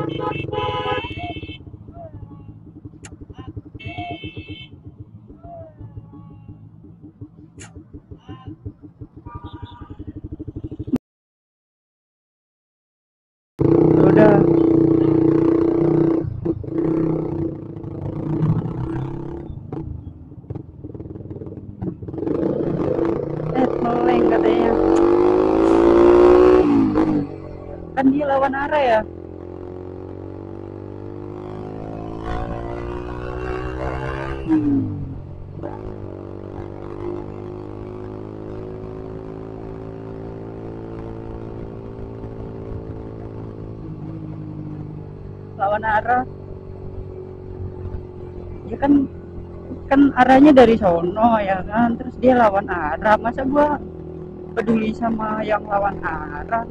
Udah. Meleng katanya. Kan dia lawan arah ya. Lawan arah. Ya kan arahnya dari sono ya kan, terus dia lawan arah, masa gua peduli sama yang lawan arah.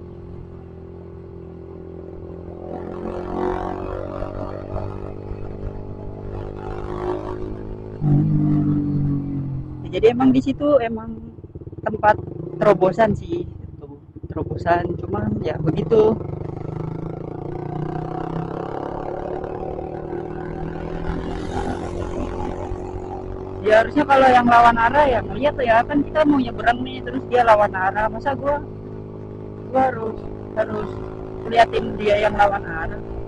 Ya, jadi emang di situ emang tempat terobosan sih itu, terobosan, cuman ya begitu. Ya harusnya kalau yang lawan arah ya ngeliat tuh ya, kan kita mau nyebrang nih terus dia lawan arah, masa gua harus harus liatin dia yang lawan arah.